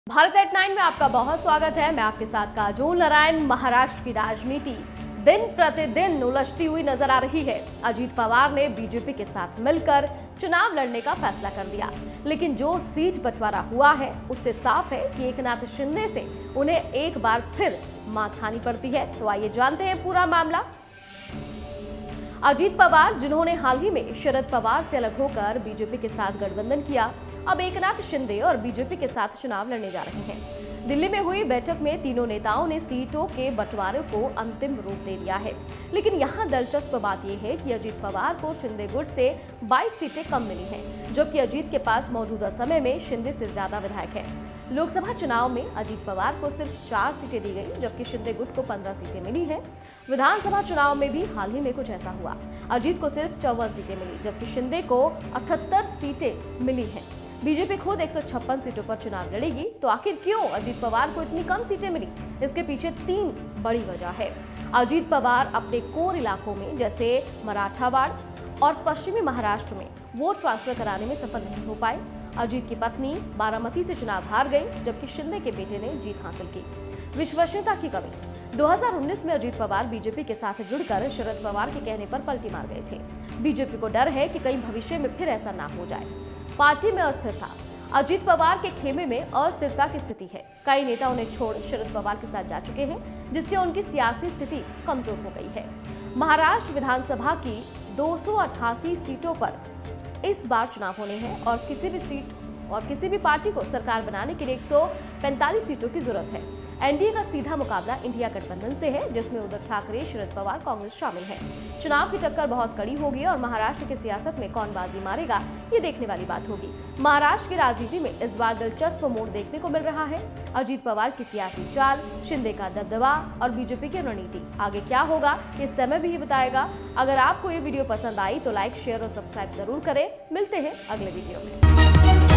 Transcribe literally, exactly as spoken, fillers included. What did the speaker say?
Bharat eight nine में आपका बहुत स्वागत है। मैं आपके साथ काजोल नारायण। महाराष्ट्र की राजनीति दिन प्रतिदिन उलझती हुई नजर आ रही है। अजीत पवार ने बीजेपी के साथ मिलकर चुनाव लड़ने का फैसला कर दिया, लेकिन जो सीट बंटवारा हुआ है उससे साफ है कि एकनाथ शिंदे से उन्हें एक बार फिर मात खानी पड़ती है। तो आइए जानते हैं पूरा मामला। अजीत पवार, जिन्होंने हाल ही में शरद पवार से अलग होकर बीजेपी के साथ गठबंधन किया, अब एकनाथ शिंदे और बीजेपी के साथ चुनाव लड़ने जा रहे हैं। दिल्ली में हुई बैठक में तीनों नेताओं ने सीटों के बंटवारे को अंतिम रूप दे दिया है, लेकिन यहाँ दिलचस्प बात यह है कि अजीत पवार को शिंदे गुट से बाईस सीटें कम मिली हैं, जबकि अजीत के पास मौजूदा समय में शिंदे से ज्यादा विधायक हैं। लोकसभा चुनाव में अजीत पवार को सिर्फ चार सीटें दी गई, जबकि शिंदे गुट को पंद्रह सीटें मिली हैं। विधानसभा चुनाव में भी हाल ही में कुछ ऐसा हुआ। अजीत को सिर्फ चौवन सीटें मिली, जबकि शिंदे को अठहत्तर सीटें मिली हैं। बीजेपी खुद एक सौ छप्पन सीटों पर चुनाव लड़ेगी, तो आखिर क्यों अजीत पवार को इतनी कम सीटें मिली? इसके पीछे तीन बड़ी वजह है। अजीत पवार अपने कोर इलाकों में जैसे मराठावाड़ और पश्चिमी महाराष्ट्र में वोट ट्रांसफर कराने में सफल नहीं हो पाए। अजीत की पत्नी बारामती से चुनाव हार गई, जबकि शिंदे के बेटे ने जीत हासिल की। विश्वसनीयता की कमी। दो हज़ार उन्नीस में अजीत पवार बीजेपी के साथ जुड़कर शरद पवार के कहने पर पलटी मार गए थे। बीजेपी को डर है कि कहीं भविष्य में फिर ऐसा ना हो जाए। पार्टी में अस्थिरता। अजीत पवार के खेमे में अस्थिरता की स्थिति है। कई नेता उन्हें छोड़ शरद पवार के साथ जा चुके हैं, जिससे उनकी सियासी स्थिति कमजोर हो गई है। महाराष्ट्र विधानसभा की दो सौ अट्ठासी सीटों पर इस बार चुनाव होने हैं और किसी भी सीट और किसी भी पार्टी को सरकार बनाने के लिए एक सौ पैंतालीस सीटों की जरूरत है। एनडीए का सीधा मुकाबला इंडिया गठबंधन से है, जिसमें उद्धव ठाकरे, शरद पवार, कांग्रेस शामिल है। चुनाव की टक्कर बहुत कड़ी होगी और महाराष्ट्र की सियासत में कौन बाजी मारेगा, ये देखने वाली बात होगी। महाराष्ट्र की राजनीति में इस बार दिलचस्प मोड़ देखने को मिल रहा है। अजीत पवार की सियासी चाल, शिंदे का दबदबा और बीजेपी की रणनीति। आगे क्या होगा ये समय भी ही बताएगा। अगर आपको ये वीडियो पसंद आई तो लाइक, शेयर और सब्सक्राइब जरूर करें। मिलते हैं अगले वीडियो में।